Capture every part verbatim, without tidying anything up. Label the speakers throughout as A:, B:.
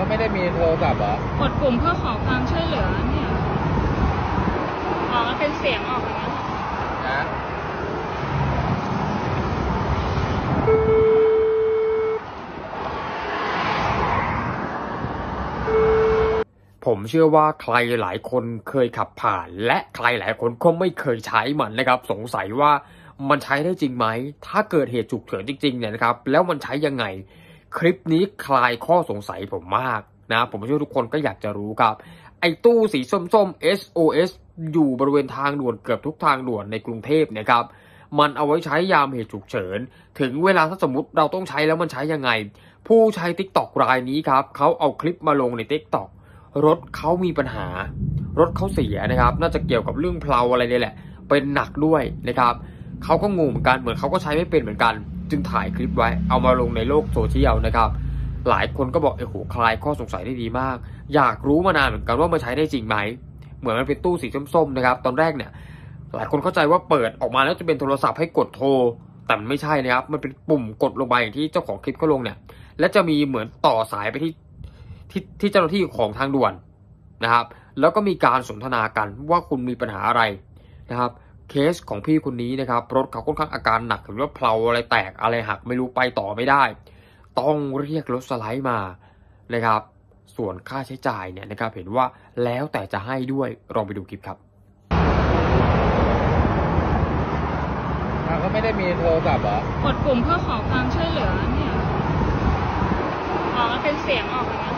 A: ไม่ได้มีโทรศัพท์เหรอก
B: ดปุ่มเพื่อขอความช่วยเหลือเนี่ยอ๋อมันเป็นเสียงออกนะ
A: นะ
C: ผมเชื่อว่าใครหลายคนเคยขับผ่านและใครหลายคนก็ไม่เคยใช้มันนะครับสงสัยว่ามันใช้ได้จริงไหมถ้าเกิดเหตุฉุกเฉินจริงๆเนี่ยนะครับแล้วมันใช้ยังไงคลิปนี้คลายข้อสงสัยผมมากนะผมเชื่อทุกคนก็อยากจะรู้ครับไอ้ตู้สีส้มๆ เอส โอ เอส อยู่บริเวณทางด่วนเกือบทุกทางด่วนในกรุงเทพนะครับมันเอาไว้ใช้ยามเหตุฉุกเฉินถึงเวลาถ้าสมมติเราต้องใช้แล้วมันใช้ยังไงผู้ใช้ ติ๊กต็อก รายนี้ครับเขาเอาคลิปมาลงใน ติ๊กต็อก รถเขามีปัญหารถเขาเสียนะครับน่าจะเกี่ยวกับเรื่องเพลาอะไรนี่แหละเป็นหนักด้วยนะครับเขาก็งงเหมือนกันเหมือนเขาก็ใช้ไม่เป็นเหมือนกันจึงถ่ายคลิปไว้เอามาลงในโลกโซเชียลนะครับหลายคนก็บอกโอ้โหคลายข้อสงสัยได้ดีมากอยากรู้มานานเหมือนกันว่ามันใช้ได้จริงไหมเหมือนมันเป็นตู้สีส้มๆนะครับตอนแรกเนี่ยหลายคนเข้าใจว่าเปิดออกมาแล้วจะเป็นโทรศัพท์ให้กดโทรแต่มันไม่ใช่นะครับมันเป็นปุ่มกดลงไปอย่างที่เจ้าของคลิปเขาลงเนี่ยและจะมีเหมือนต่อสายไปที่ที่ที่เจ้าหน้าที่ของทางด่วนนะครับแล้วก็มีการสนทนากันว่าคุณมีปัญหาอะไรนะครับเคสของพี่คนนี้นะครับรถเขาค่อนข้างอาการหนักหรือว่าเพลาอะไรแตกอะไรหักไม่รู้ไปต่อไม่ได้ต้องเรียกรถสไลด์มานะครับส่วนค่าใช้จ่ายเนี่ยนะครับเห็นว่าแล้วแต่จะให้ด้วยลองไปดูคลิปครับ
A: เขาไม่ได้มีโทรศัพท์เหรอก
B: ดปุ่มเพื่อขอความช่วยเหลือเนี่ยอ๋อมันเป็นเสียงออกนะ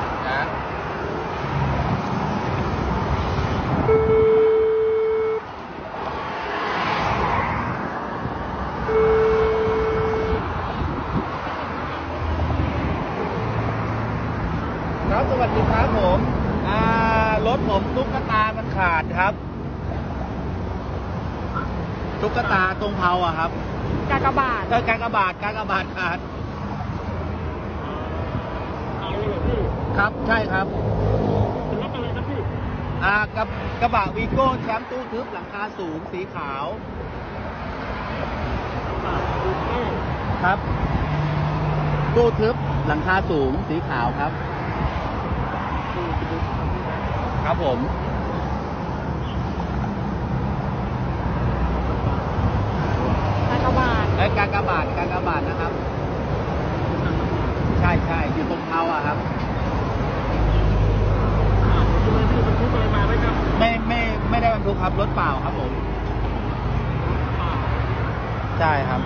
A: นะครับสวัสดีครับผมอ่ารถผมตุ๊กตามันขาดครับตุ๊กตาตรงเพาอะครับ
B: กากบาท
A: เออกากบาทกากบาทขาดครับใช่ครับเป็นรถอะไรครับพี่อ่ากระกระบะวีโก้แชมป์ตู้ทึบหลังคาสูงสีขาวครับตู้ทึบหลังคาสูงสีขาวครับครับผม
B: กากบาท
A: ไอ้กากบาทกากบาทนะครับใช่ใช่อยู่ตรงเพาอะครับไม่ไม่ไม่ได้บรรทุกครับรถเปล่าครับผมใช่ครับ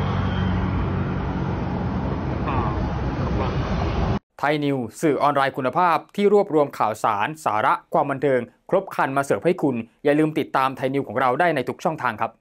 C: ไทยนิวสื่อออนไลน์คุณภาพที่รวบรวมข่าวสารสาระความบันเทิงครบครันมาเสิร์ฟให้คุณอย่าลืมติดตามไทยนิวของเราได้ในทุกช่องทางครับ